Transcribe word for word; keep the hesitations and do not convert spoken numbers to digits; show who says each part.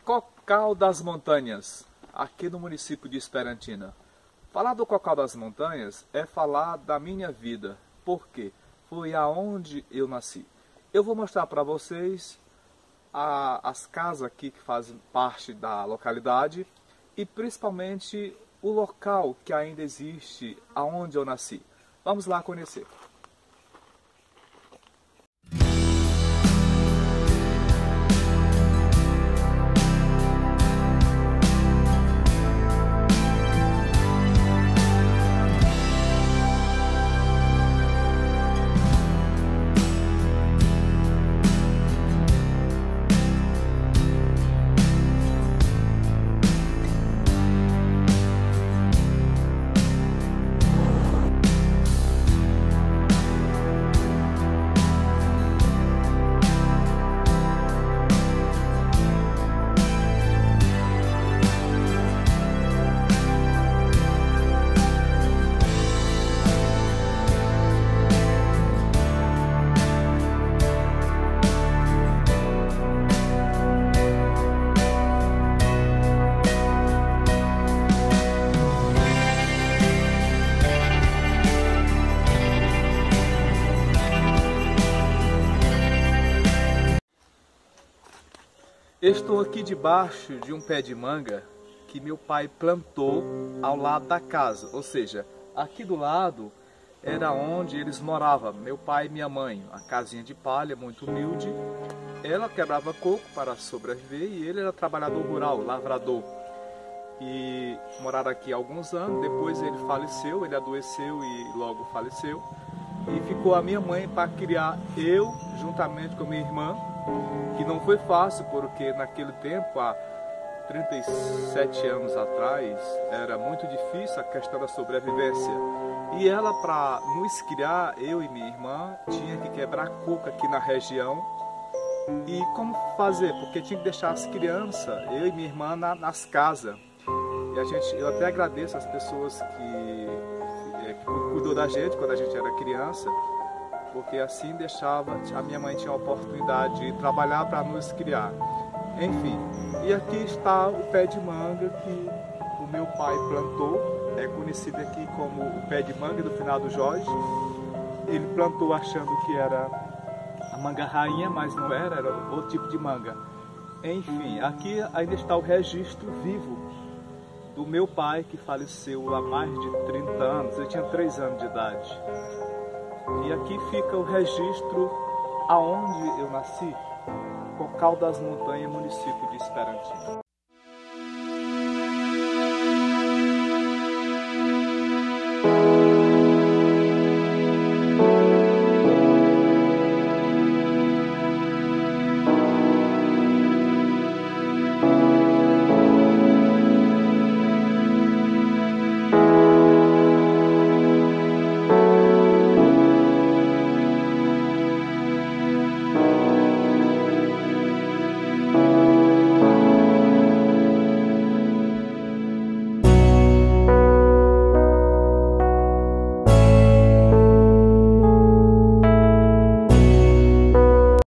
Speaker 1: Cocal das Montanhas, aqui no município de Esperantina. Falar do Cocal das Montanhas é falar da minha vida, porque foi aonde eu nasci. Eu vou mostrar para vocês a, as casas aqui que fazem parte da localidade e principalmente o local que ainda existe aonde eu nasci. Vamos lá conhecer. Estou aqui debaixo de um pé de manga que meu pai plantou ao lado da casa, ou seja, aqui do lado era onde eles moravam, meu pai e minha mãe, uma casinha de palha muito humilde. Ela quebrava coco para sobreviver e ele era trabalhador rural, lavrador. E moraram aqui há alguns anos, depois ele faleceu, ele adoeceu e logo faleceu. E ficou a minha mãe para criar eu, juntamente com minha irmã, que não foi fácil, porque naquele tempo, há trinta e sete anos atrás, era muito difícil a questão da sobrevivência. E ela, para nos criar, eu e minha irmã, tinha que quebrar coco aqui na região. E como fazer? Porque tinha que deixar as crianças, eu e minha irmã, na, nas casas. E a gente, eu até agradeço as pessoas que, que cuidou da gente quando a gente era criança, porque assim deixava, a minha mãe tinha a oportunidade de trabalhar para nos criar. Enfim, e aqui está o pé de manga que o meu pai plantou, é conhecido aqui como o pé de manga do Finado Jorge. Ele plantou achando que era a manga rainha, mas não era, era outro tipo de manga. Enfim, aqui ainda está o registro vivo do meu pai, que faleceu há mais de trinta anos, ele tinha três anos de idade. E aqui fica o registro aonde eu nasci, Cocal das Montanhas, município de Esperantina.